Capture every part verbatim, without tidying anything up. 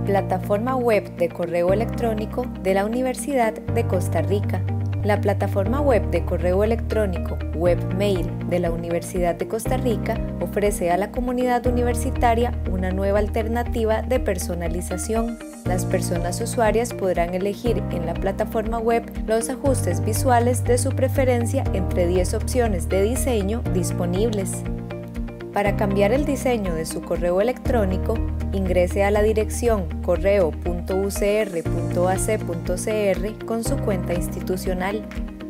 Plataforma web de correo electrónico de la Universidad de Costa Rica. La plataforma web de correo electrónico Webmail de la Universidad de Costa Rica ofrece a la comunidad universitaria una nueva alternativa de personalización. Las personas usuarias podrán elegir en la plataforma web los ajustes visuales de su preferencia entre diez opciones de diseño disponibles. Para cambiar el diseño de su correo electrónico, ingrese a la dirección correo punto u c r punto a c punto c r con su cuenta institucional.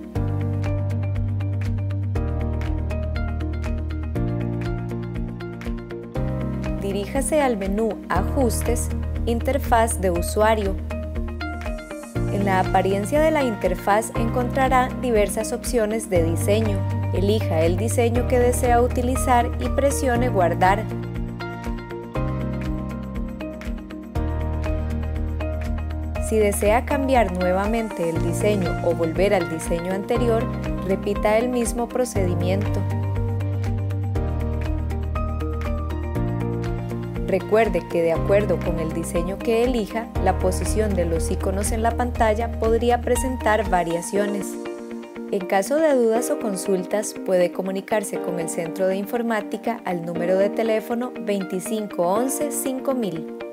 Diríjase al menú Ajustes, Interfaz de usuario. En la apariencia de la interfaz encontrará diversas opciones de diseño. Elija el diseño que desea utilizar y presione Guardar. Si desea cambiar nuevamente el diseño o volver al diseño anterior, repita el mismo procedimiento. Recuerde que de acuerdo con el diseño que elija, la posición de los iconos en la pantalla podría presentar variaciones. En caso de dudas o consultas, puede comunicarse con el Centro de Informática al número de teléfono veinticinco once cinco mil.